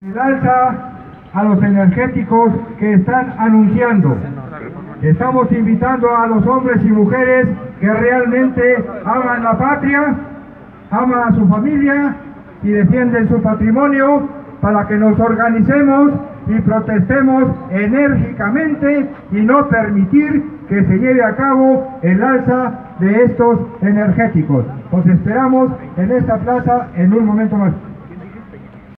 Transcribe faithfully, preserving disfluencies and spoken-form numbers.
El alza a los energéticos que están anunciando. Estamos invitando a los hombres y mujeres que realmente aman la patria, aman a su familia y defienden su patrimonio, para que nos organicemos y protestemos enérgicamente y no permitir que se lleve a cabo el alza de estos energéticos. Os esperamos en esta plaza en un momento más.